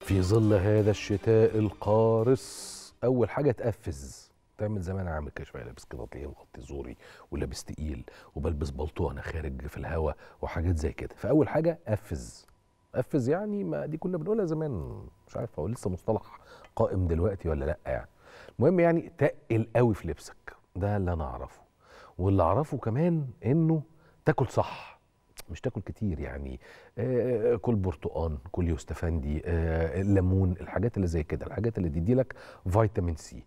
في ظل هذا الشتاء القارس اول حاجه تقفز، تعمل زي ما انا عامل كده شويه، لابس كده تلاقيه مغطي زوري ولابس تقيل وبلبس بلطو وانا خارج في الهواء وحاجات زي كده. فاول حاجه قفز يعني، ما دي كنا بنقولها زمان، مش عارف هو لسه مصطلح قائم دلوقتي ولا لا يعني. المهم يعني تقل قوي في لبسك، ده اللي انا اعرفه. واللي اعرفه كمان انه تاكل صح، مش تاكل كتير يعني. كل برتقان، كل يوستفندي، ليمون، الحاجات اللي زي كده، الحاجات اللي تدي لك فيتامين سي.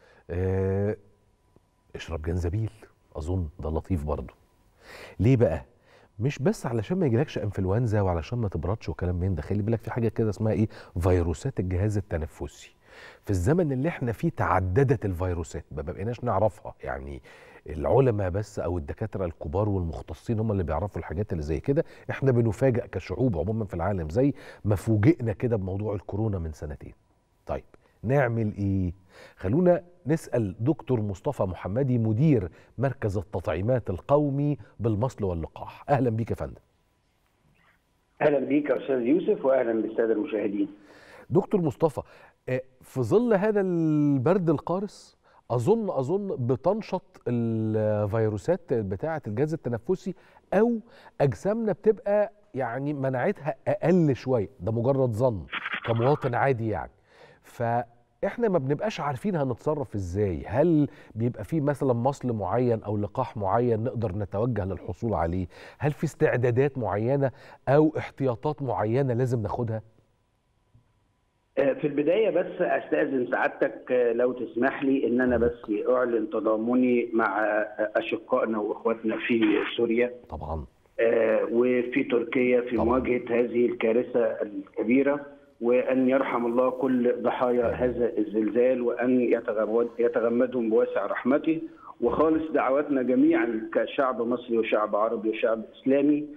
اشرب جنزبيل، اظن ده لطيف برضه. ليه بقى؟ مش بس علشان ما يجيلكش انفلونزا وعلشان ما تبردش وكلام من ده، خلي بالك في حاجه كده اسمها ايه؟ فيروسات الجهاز التنفسي. في الزمن اللي احنا فيه تعددت الفيروسات، ما بقيناش نعرفها يعني. العلماء بس او الدكاتره الكبار والمختصين هم اللي بيعرفوا الحاجات اللي زي كده. احنا بنفاجئ كشعوب عموما في العالم، زي ما فوجئنا كده بموضوع الكورونا من سنتين. طيب نعمل ايه؟ خلونا نسأل دكتور مصطفى محمدي، مدير مركز التطعيمات القومي بالمصل واللقاح. اهلا بيك يا فندم. اهلا بيك يا استاذ يوسف، واهلا بالساده المشاهدين. دكتور مصطفى، في ظل هذا البرد القارس اظن بتنشط الفيروسات بتاعه الجهاز التنفسي، او اجسامنا بتبقى يعني مناعتها اقل شويه، ده مجرد ظن كمواطن عادي يعني. فاحنا ما بنبقاش عارفين هنتصرف ازاي. هل بيبقى في مثلا مصل معين او لقاح معين نقدر نتوجه للحصول عليه؟ هل في استعدادات معينه او احتياطات معينه لازم ناخدها؟ في البدايه بس استاذن سعادتك لو تسمح لي ان انا بس اعلن تضامني مع اشقائنا واخواتنا في سوريا طبعا. وفي تركيا في مواجهه هذه الكارثه الكبيره، وان يرحم الله كل ضحايا هذا الزلزال، وان يتغمدهم بواسع رحمته. وخالص دعواتنا جميعا كشعب مصري وشعب عربي وشعب اسلامي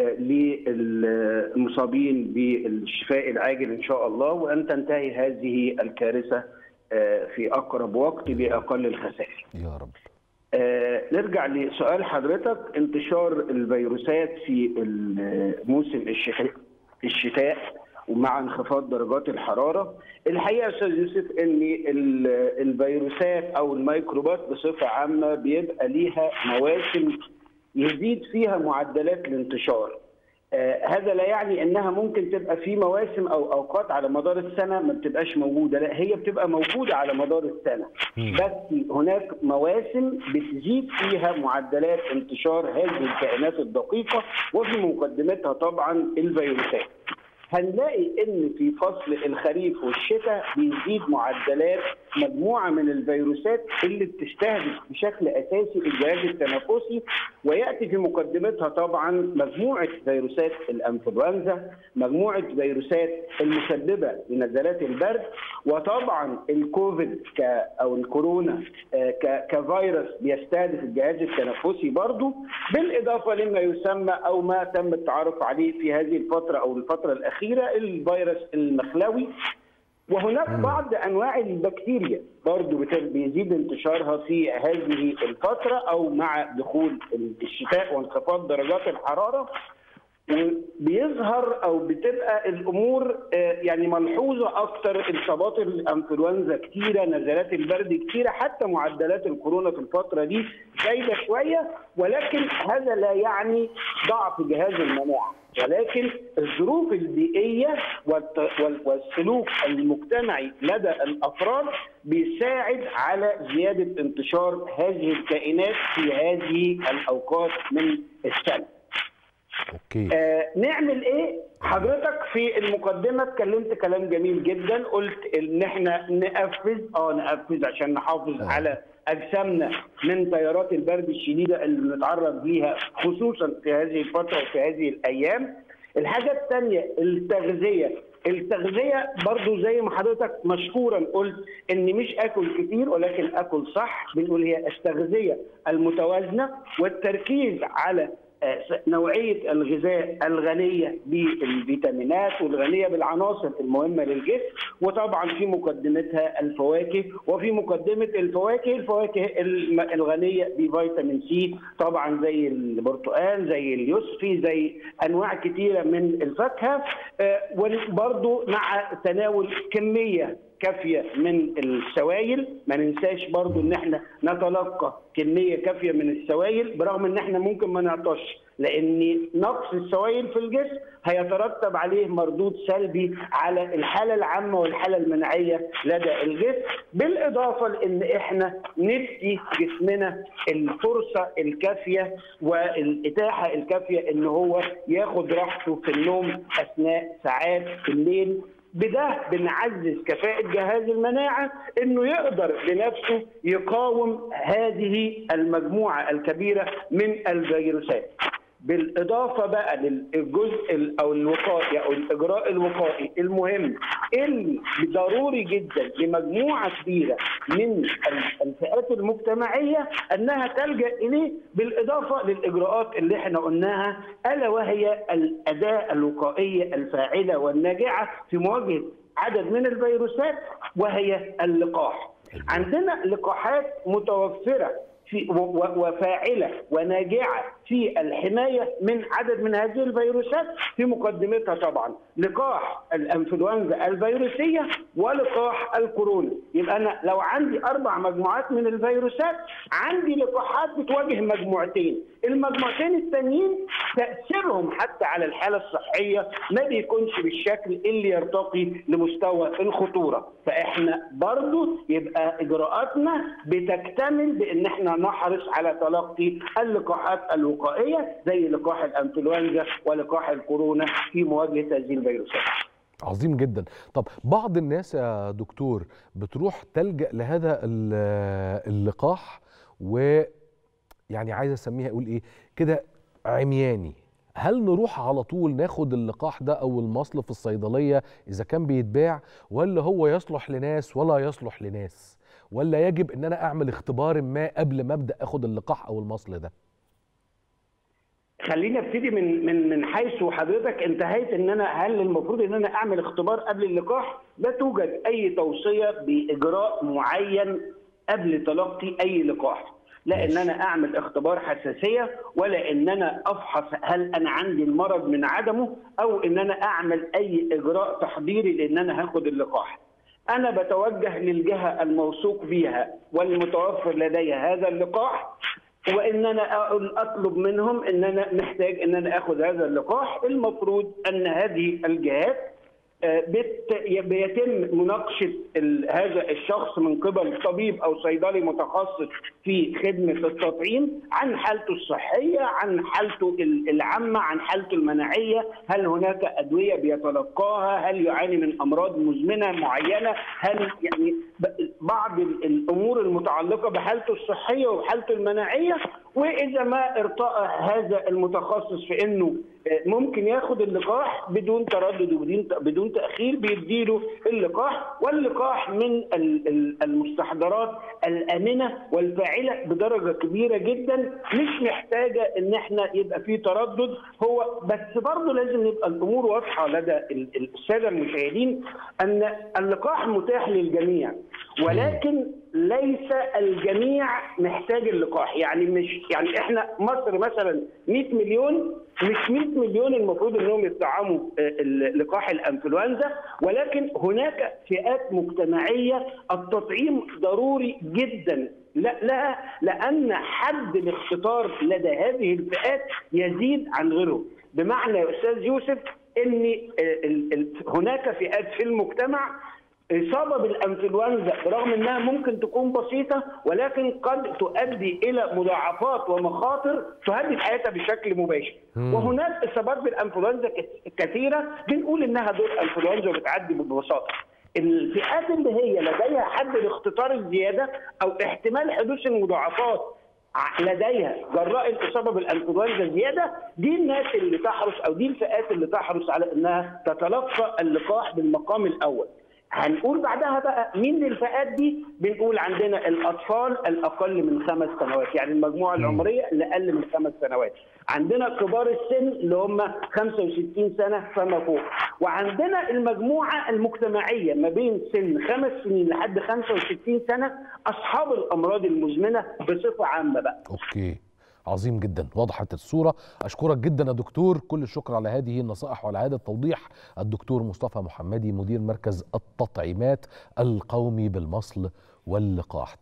للمصابين بالشفاء العاجل ان شاء الله، وان تنتهي هذه الكارثه في اقرب وقت باقل الخسائر. يا رب. نرجع لسؤال حضرتك. انتشار الفيروسات في موسم الشتاء ومع انخفاض درجات الحراره، الحقيقه يا استاذ يوسف ان الفيروسات او الميكروبات بصفه عامه بيبقى ليها مواسم يزيد فيها معدلات الانتشار. هذا لا يعني انها ممكن تبقى في مواسم او اوقات على مدار السنه ما بتبقاش موجوده، لا هي بتبقى موجوده على مدار السنه، بس هناك مواسم بتزيد فيها معدلات انتشار هذه الكائنات الدقيقه، وفي مقدمتها طبعا الفيروسات. هنلاقي ان في فصل الخريف والشتاء بيزيد معدلات مجموعه من الفيروسات اللي بتستهدف بشكل اساسي الجهاز التنفسي، وياتي في مقدمتها طبعا مجموعه فيروسات الانفلونزا، مجموعه فيروسات المسببه لنزلات البرد، وطبعا الكوفيد او الكورونا كفيروس بيستهدف الجهاز التنفسي برضه، بالاضافه لما يسمى او ما تم التعرف عليه في هذه الفتره او الفتره الاخيره الفيروس المخلوي. وهناك بعض انواع البكتيريا برضه بيزيد انتشارها في هذه الفتره او مع دخول الشتاء وانخفاض درجات الحراره، وبيظهر او بتبقى الامور يعني ملحوظه اكثر. اصابات الانفلونزا كتيره، نزلات البرد كتيره، حتى معدلات الكورونا في الفتره دي زايده شويه، ولكن هذا لا يعني ضعف جهاز المناعه، ولكن الظروف البيئيه والسلوك المجتمعي لدى الافراد بيساعد على زياده انتشار هذه الكائنات في هذه الاوقات من السنه. اوكي. نعمل ايه؟ حضرتك في المقدمه اتكلمت كلام جميل جدا، قلت ان احنا نقفز عشان نحافظ على اجسامنا من تيارات البرد الشديده اللي بنتعرض ليها خصوصا في هذه الفتره وفي هذه الايام. الحاجه الثانيه التغذيه برضو زي ما حضرتك مشكورا قلت ان مش اكل كتير ولكن اكل صح. بنقول هي التغذيه المتوازنه والتركيز على نوعيه الغذاء الغنيه بالفيتامينات والغنيه بالعناصر المهمه للجسم، وطبعا في مقدمتها الفواكه، وفي مقدمه الفواكه الغنيه بفيتامين سي طبعا زي البرتقال زي اليوسفي زي انواع كثيره من الفاكهه، وبرضه مع تناول كميه كافيه من السوائل. ما ننساش برضو ان احنا نتلقى كميه كافيه من السوائل برغم ان احنا ممكن ما نعطش، لان نقص السوائل في الجسم هيترتب عليه مردود سلبي على الحاله العامه والحاله المناعيه لدى الجسم، بالاضافه لان احنا ندي جسمنا الفرصه الكافيه والاتاحه الكافيه ان هو ياخد راحته في النوم اثناء ساعات الليل. بده بنعزز كفاءة جهاز المناعة انه يقدر بنفسه يقاوم هذه المجموعة الكبيرة من الفيروسات. بالاضافه بقى للجزء او الوقائي او الاجراء الوقائي المهم اللي ضروري جدا لمجموعه كبيره من الفئات المجتمعيه انها تلجا اليه، بالاضافه للاجراءات اللي احنا قلناها، الا وهي الاداه الوقائيه الفاعله والناجعه في مواجهه عدد من الفيروسات، وهي اللقاح. عندنا لقاحات متوفره وفاعله وناجعه في الحمايه من عدد من هذه الفيروسات، في مقدمتها طبعا لقاح الانفلونزا الفيروسيه ولقاح الكورونا. يبقى انا لو عندي 4 مجموعات من الفيروسات عندي لقاحات بتواجه مجموعتين، المجموعتين الثانيين تاثيرهم حتى على الحاله الصحيه ما بيكونش بالشكل اللي يرتقي لمستوى الخطوره، فاحنا برضو يبقى اجراءاتنا بتكتمل بان احنا نحرص على تلقي اللقاحات الوقائيه زي لقاح الانفلونزا ولقاح الكورونا في مواجهه هذه الفيروسات. عظيم جدا. طب بعض الناس يا دكتور بتروح تلجأ لهذا اللقاح، ويعني عايز اسميها اقول ايه كده عمياني، هل نروح على طول ناخد اللقاح ده او المصل في الصيدليه اذا كان بيتباع، ولا هو يصلح لناس ولا يصلح لناس، ولا يجب ان انا اعمل اختبار ما قبل ما ابدا اخد اللقاح او المصل ده؟ خليني ابتدي من حيث حضرتك انتهيت، ان انا هل المفروض ان انا اعمل اختبار قبل اللقاح؟ لا توجد اي توصيه باجراء معين قبل تلقي اي لقاح، لا ان انا اعمل اختبار حساسيه ولا ان انا افحص هل انا عندي المرض من عدمه، او ان انا اعمل اي اجراء تحضيري لان انا هاخد اللقاح. انا بتوجه للجهه الموثوق بيها والمتوفر لديها هذا اللقاح، وان انا اطلب منهم ان انا محتاج ان انا اخذ هذا اللقاح. المفروض ان هذه الجهات بيتم مناقشه هذا الشخص من قبل طبيب او صيدلي متخصص في خدمه التطعيم عن حالته الصحيه، عن حالته العامه، عن حالته المناعيه، هل هناك ادويه بيتلقاها، هل يعاني من امراض مزمنه معينه، هل يعني بعض الامور المتعلقه بحالته الصحيه وحالته المناعيه. واذا ما ارتأى هذا المتخصص في انه ممكن ياخد اللقاح بدون تردد وبدون تاخير بيديله اللقاح. واللقاح من المستحضرات الامنه والفاعله بدرجه كبيره جدا، مش محتاجه ان احنا يبقى في تردد. هو بس برضه لازم يبقى الامور واضحه لدى الساده المشاهدين ان اللقاح متاح للجميع، ولكن ليس الجميع محتاج اللقاح. يعني مش يعني احنا مصر مثلا 100 مليون، مش 100 مليون المفروض انهم يطعموا لقاح الانفلونزا، ولكن هناك فئات مجتمعيه التطعيم ضروري جدا لها، لان حد الاختطار لدى هذه الفئات يزيد عن غيره. بمعنى يا استاذ يوسف ان هناك فئات في المجتمع إصابة بالأنفلونزا برغم أنها ممكن تكون بسيطة، ولكن قد تؤدي إلى مضاعفات ومخاطر تهدد حياتها بشكل مباشر. وهناك إصابات بالأنفلونزا كثيرة بنقول إنها دور أنفلونزا وبتعدي ببساطة. الفئات اللي هي لديها حد الاختطار الزيادة أو احتمال حدوث المضاعفات لديها جراء الإصابة بالأنفلونزا الزيادة، دي الناس اللي تحرص أو دي الفئات اللي تحرص على أنها تتلقى اللقاح بالمقام الأول. هنقول بعدها بقى مين الفئات دي؟ بنقول عندنا الاطفال الاقل من 5 سنوات، يعني المجموعه العمريه اللي اقل من 5 سنوات. عندنا كبار السن اللي هم 65 سنه فما فوق، وعندنا المجموعه المجتمعيه ما بين سن 5 سنين لحد 65 سنه، اصحاب الامراض المزمنه بصفه عامه بقى. اوكي، عظيم جدا، وضحت الصورة. أشكرك جدا يا دكتور، كل الشكر على هذه النصائح وعلى هذا التوضيح. الدكتور مصطفى محمدي، مدير مركز التطعيمات القومي بالمصل واللقاح.